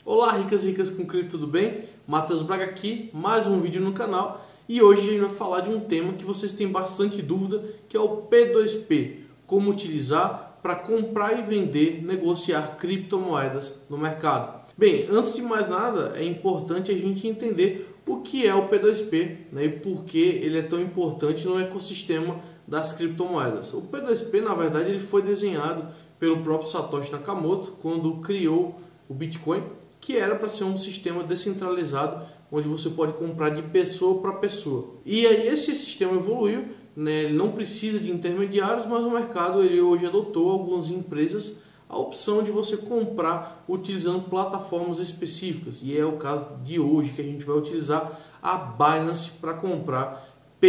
Olá, ricas e ricas com cripto, tudo bem? Matheus Braga aqui, mais um vídeo no canal e hoje a gente vai falar de um tema que vocês têm bastante dúvida, que é o P2P, como utilizar para comprar e vender, negociar criptomoedas no mercado. Bem, antes de mais nada, é importante a gente entender o que é o P2P, né, e por que ele é tão importante no ecossistema das criptomoedas. O P2P, na verdade, ele foi desenhado pelo próprio Satoshi Nakamoto quando criou o Bitcoin, que era para ser um sistema descentralizado, onde você pode comprar de pessoa para pessoa. E aí esse sistema evoluiu, né? Ele não precisa de intermediários, mas o mercado ele hoje adotou algumas empresas a opção de você comprar utilizando plataformas específicas. E é o caso de hoje que a gente vai utilizar a Binance para comprar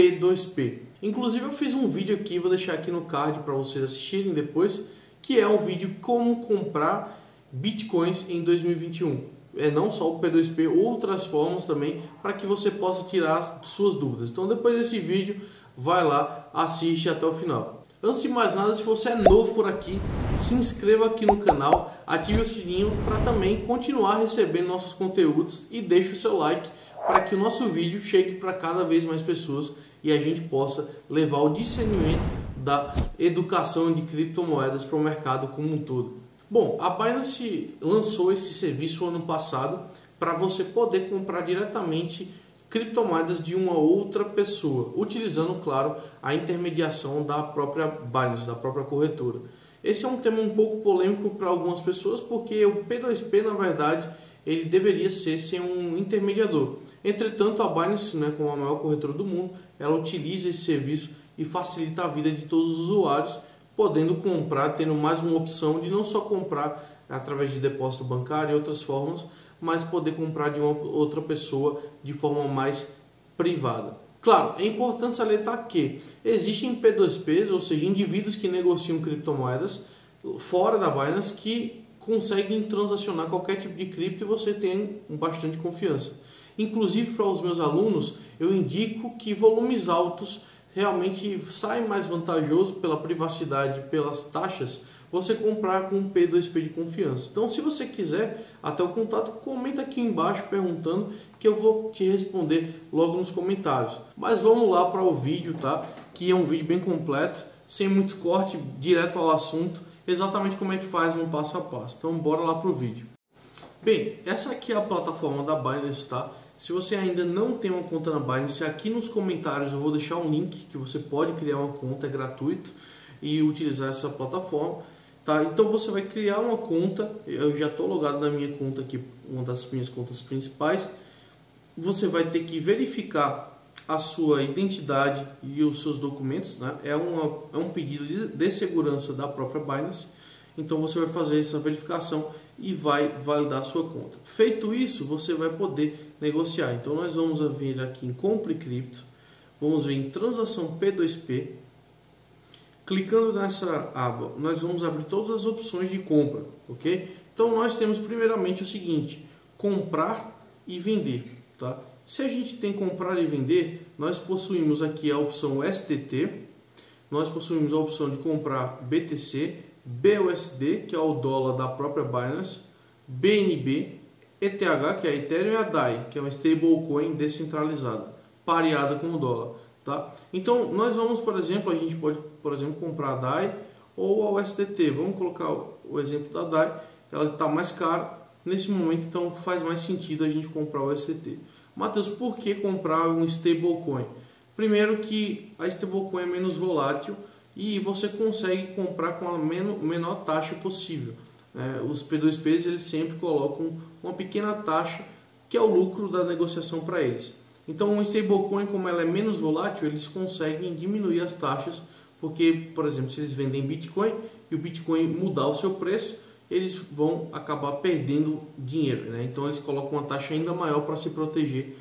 P2P. Inclusive eu fiz um vídeo aqui, vou deixar aqui no card para vocês assistirem depois, que é um vídeo como comprar Bitcoins em 2021. É não só o P2P, outras formas também, para que você possa tirar suas dúvidas. Então depois desse vídeo, vai lá, assiste até o final. Antes de mais nada, se você é novo por aqui, se inscreva aqui no canal, ative o sininho para também continuar recebendo nossos conteúdos e deixe o seu like para que o nosso vídeo chegue para cada vez mais pessoas e a gente possa levar o discernimento da educação de criptomoedas para o mercado como um todo. Bom, a Binance lançou esse serviço ano passado para você poder comprar diretamente criptomoedas de uma outra pessoa, utilizando, claro, a intermediação da própria Binance, da própria corretora. Esse é um tema um pouco polêmico para algumas pessoas, porque o P2P, na verdade, ele deveria ser sem um intermediador. Entretanto, a Binance, né, como a maior corretora do mundo, ela utiliza esse serviço e facilita a vida de todos os usuários, podendo comprar, tendo mais uma opção de não só comprar através de depósito bancário e outras formas, mas poder comprar de uma outra pessoa de forma mais privada. Claro, é importante salientar que existem P2Ps, ou seja, indivíduos que negociam criptomoedas fora da Binance que conseguem transacionar qualquer tipo de cripto e você tem bastante confiança. Inclusive para os meus alunos, eu indico que volumes altos realmente sai mais vantajoso pela privacidade, pelas taxas, você comprar com um P2P de confiança. Então, se você quiser até o contato, comenta aqui embaixo perguntando que eu vou te responder logo nos comentários. Mas vamos lá para o vídeo, tá? Que é um vídeo bem completo, sem muito corte, direto ao assunto, exatamente como é que faz um passo a passo. Então, bora lá para o vídeo. Bem, essa aqui é a plataforma da Binance, tá? Se você ainda não tem uma conta na Binance, aqui nos comentários eu vou deixar um link que você pode criar uma conta, é gratuito, e utilizar essa plataforma. Tá? Então você vai criar uma conta, eu já estou logado na minha conta aqui, uma das minhas contas principais. Você vai ter que verificar a sua identidade e os seus documentos, né? É um pedido de segurança da própria Binance. Então você vai fazer essa verificação e vai validar a sua conta. Feito isso, você vai poder negociar. Então nós vamos vir aqui em Compre Cripto, vamos vir em Transação P2P. Clicando nessa aba, nós vamos abrir todas as opções de compra, ok? Então nós temos primeiramente o seguinte: comprar e vender, tá? Se a gente tem comprar e vender, nós possuímos aqui a opção STT, nós possuímos a opção de comprar BTC, BUSD, que é o dólar da própria Binance, BNB, ETH, que é a Ethereum, e a DAI, que é uma stablecoin descentralizada, pareada com o dólar, tá? Então, nós vamos, por exemplo, a gente pode, por exemplo, comprar a DAI ou a USDT. Vamos colocar o exemplo da DAI, ela está mais cara nesse momento, então faz mais sentido a gente comprar o USDT. Matheus, por que comprar um stablecoin? Primeiro que a stablecoin é menos volátil e você consegue comprar com a menor taxa possível. Os P2Ps eles sempre colocam uma pequena taxa, que é o lucro da negociação para eles. Então, um stablecoin, como ela é menos volátil, eles conseguem diminuir as taxas, porque, por exemplo, se eles vendem Bitcoin e o Bitcoin mudar o seu preço, eles vão acabar perdendo dinheiro, né? Então, eles colocam uma taxa ainda maior para se proteger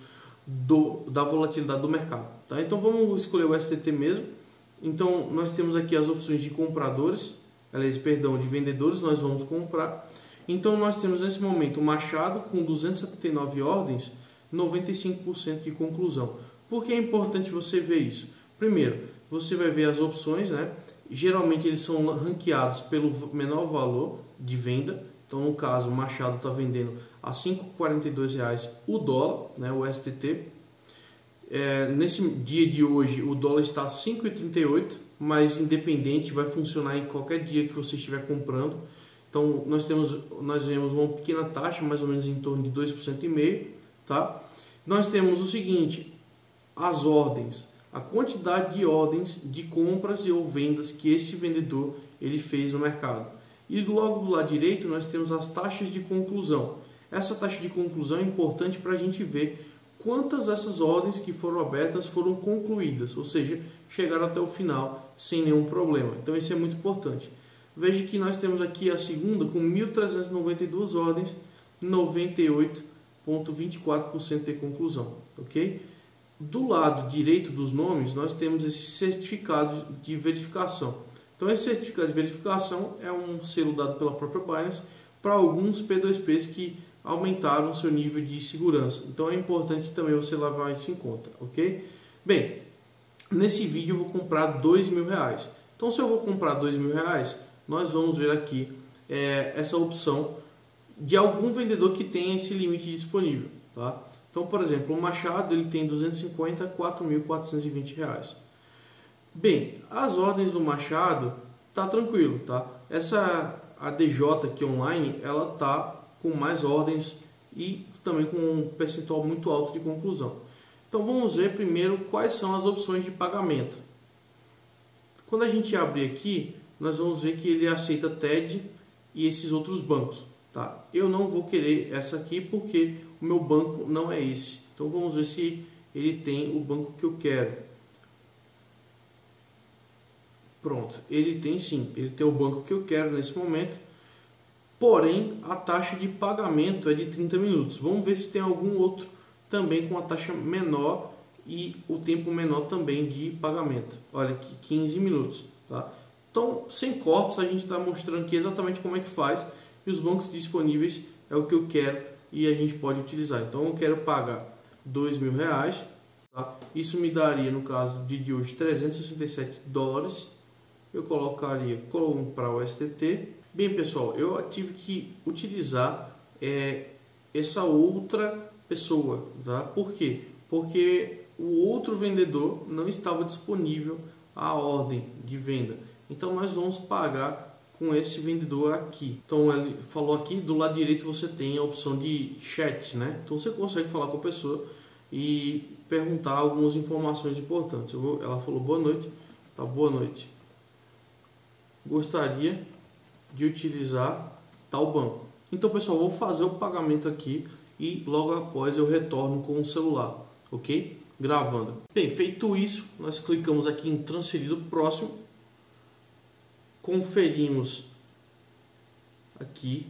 da volatilidade do mercado, tá? Então, vamos escolher o STT mesmo. Então, nós temos aqui as opções de compradores, de vendedores, nós vamos comprar. Então, nós temos nesse momento o Machado com 279 ordens, 95% de conclusão. Por que é importante você ver isso? Primeiro, você vai ver as opções, né? Geralmente eles são ranqueados pelo menor valor de venda. Então, no caso, o Machado está vendendo a R$ 5,42 o dólar, né, o STT. Nesse dia de hoje o dólar está a 5,38, mas independente, vai funcionar em qualquer dia que você estiver comprando. Então nós vemos uma pequena taxa, mais ou menos em torno de 2,5%, tá? Nós temos o seguinte, as ordens, a quantidade de ordens de compras ou vendas que esse vendedor ele fez no mercado. E logo do lado direito nós temos as taxas de conclusão. Essa taxa de conclusão é importante para a gente ver quantas dessas ordens que foram abertas foram concluídas, ou seja, chegaram até o final sem nenhum problema. Então isso é muito importante. Veja que nós temos aqui a segunda com 1.392 ordens, 98,24% de conclusão, ok? Do lado direito dos nomes nós temos esse certificado de verificação. Então esse certificado de verificação é um selo dado pela própria Binance para alguns P2Ps que aumentaram seu nível de segurança. Então é importante também você levar isso em conta, ok? Bem, nesse vídeo eu vou comprar R$2.000. Então se eu vou comprar R$2.000, nós vamos ver aqui essa opção de algum vendedor que tenha esse limite disponível, tá? Então, por exemplo, o Machado ele tem 250 a R$4.420. Bem, as ordens do Machado tá tranquilo, tá? Essa ADJ aqui online, ela tá com mais ordens e também com um percentual muito alto de conclusão. Então vamos ver primeiro quais são as opções de pagamento. Quando a gente abrir aqui, nós vamos ver que ele aceita TED e esses outros bancos, tá? Eu não vou querer essa aqui porque o meu banco não é esse. Então vamos ver se ele tem o banco que eu quero. Pronto, ele tem sim, ele tem o banco que eu quero nesse momento. Porém, a taxa de pagamento é de 30 minutos. Vamos ver se tem algum outro também com a taxa menor e o tempo menor também de pagamento. Olha aqui, 15 minutos. Tá? Então, sem cortes, a gente está mostrando aqui exatamente como é que faz. E os bancos disponíveis é o que eu quero e a gente pode utilizar. Então, eu quero pagar R$2.000. Tá? Isso me daria, no caso de hoje, $367. Eu colocaria comprar o STT. Bem, pessoal, eu tive que utilizar essa outra pessoa, tá? Por quê? Porque o outro vendedor não estava disponível a ordem de venda. Então nós vamos pagar com esse vendedor aqui. Então ele falou aqui do lado direito você tem a opção de chat, né? Então você consegue falar com a pessoa e perguntar algumas informações importantes. Ela falou boa noite, tá? Boa noite. Gostaria de utilizar tal banco. Então, pessoal, vou fazer o pagamento aqui e logo após eu retorno com o celular, ok? Gravando. Bem, feito isso, nós clicamos aqui em transferir do próximo, conferimos aqui.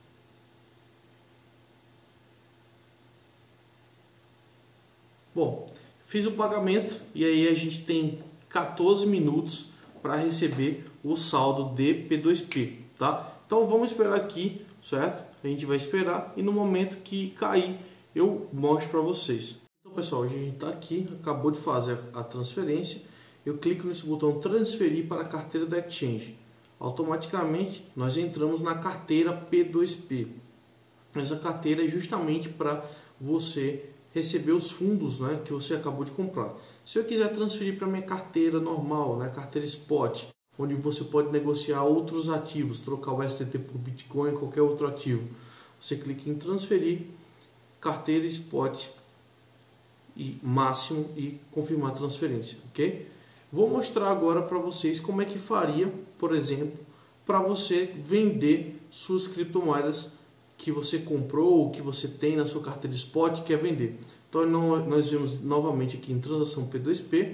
Bom, fiz o pagamento e aí a gente tem 14 minutos para receber o saldo de P2P, tá? Então vamos esperar aqui, certo? A gente vai esperar e no momento que cair eu mostro para vocês. Então, pessoal, a gente está aqui, acabou de fazer a transferência. Eu clico nesse botão transferir para a carteira da Exchange. Automaticamente nós entramos na carteira P2P. Essa carteira é justamente para você receber os fundos, né, que você acabou de comprar. Se eu quiser transferir para minha carteira normal, né, carteira Spot, onde você pode negociar outros ativos, trocar o STT por Bitcoin, qualquer outro ativo, você clica em transferir, carteira Spot e máximo e confirmar a transferência, ok? Vou mostrar agora para vocês como é que faria, por exemplo, para você vender suas criptomoedas que você comprou ou que você tem na sua carteira Spot e quer vender. Então nós vemos novamente aqui em transação P2P,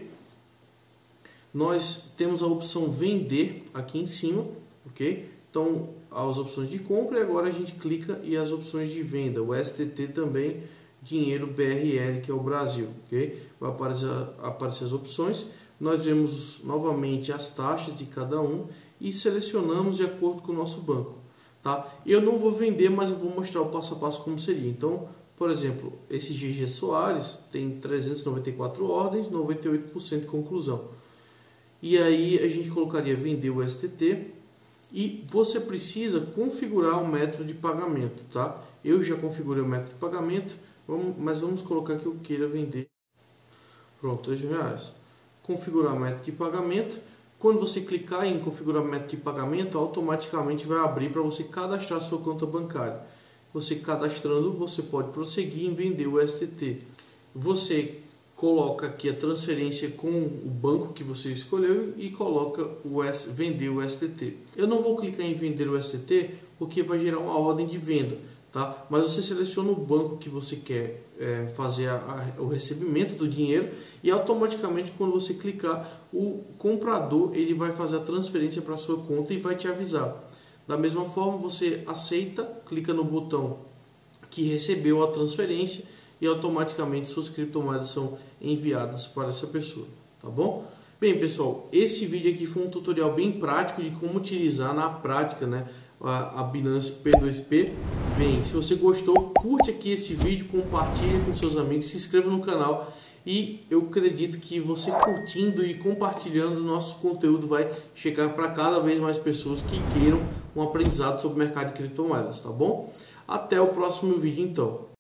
nós temos a opção vender aqui em cima, ok? Então as opções de compra e agora a gente clica e as opções de venda, o STT também, dinheiro BRL, que é o Brasil, ok? Vai aparecer as opções, nós vemos novamente as taxas de cada um e selecionamos de acordo com o nosso banco, tá? Eu não vou vender, mas eu vou mostrar o passo a passo como seria. Então, por exemplo, esse GG Soares tem 394 ordens, 98% de conclusão. E aí a gente colocaria vender o STT e você precisa configurar o método de pagamento, tá? Eu já configurei o método de pagamento, mas vamos colocar que eu queira vender. Pronto, R$2.000. Configurar método de pagamento. Quando você clicar em configurar método de pagamento, automaticamente vai abrir para você cadastrar sua conta bancária. Você cadastrando, você pode prosseguir em vender o STT. Você coloca aqui a transferência com o banco que você escolheu e coloca vender o STT. Eu não vou clicar em vender o STT porque vai gerar uma ordem de venda, tá? Mas você seleciona o banco que você quer fazer o recebimento do dinheiro e automaticamente quando você clicar, o comprador ele vai fazer a transferência para sua conta e vai te avisar. Da mesma forma, você aceita, clica no botão que recebeu a transferência e automaticamente suas criptomoedas são enviadas para essa pessoa, tá bom? Bem, pessoal, esse vídeo aqui foi um tutorial bem prático de como utilizar na prática, né, a Binance P2P. Bem, se você gostou, curte aqui esse vídeo, compartilhe com seus amigos, se inscreva no canal e eu acredito que você curtindo e compartilhando o nosso conteúdo vai chegar para cada vez mais pessoas que queiram um aprendizado sobre o mercado de criptomoedas, tá bom? Até o próximo vídeo então.